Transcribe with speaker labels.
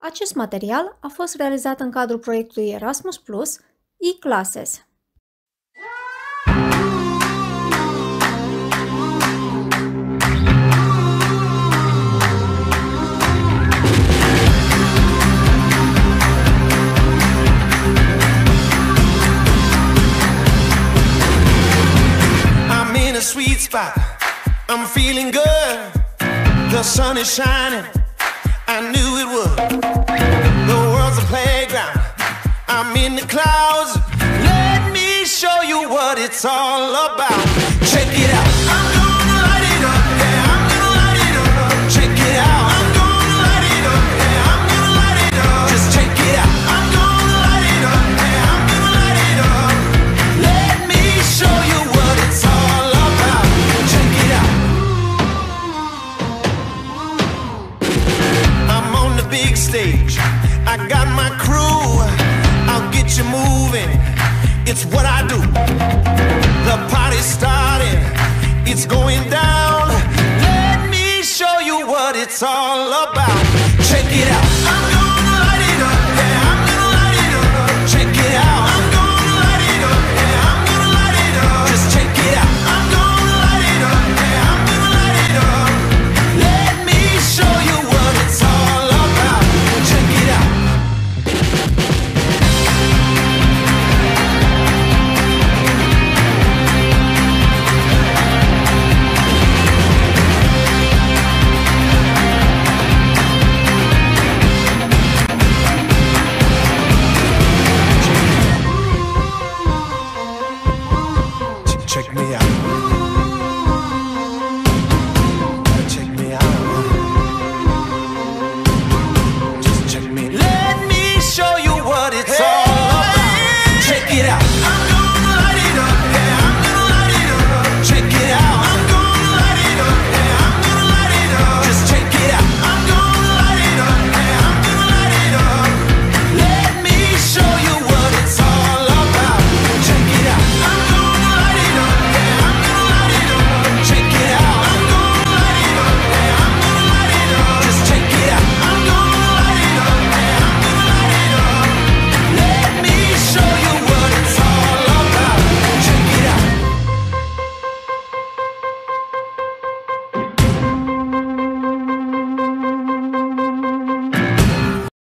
Speaker 1: Acest material a fost realizat în cadrul proiectului Erasmus+, e-Classes.
Speaker 2: I'm in a sweet spot, I'm feeling good. The sun is shining, I knew it would. The world's a playground, I'm in the clouds. Let me show you what it's all about. Check it out, I'm gonna light it up, yeah, I'm gonna light it up. Check it out, I'm gonna light it up, yeah, I'm gonna light it up. Just check it out, I'm gonna light it up, yeah, I'm gonna light it up. Let me show you what it's all about. Check it out. I'm on the big stage, I got my crew. I'll get you moving, it's what I do. The party's starting, it's going down. Let me show you what it's all about. Check it out.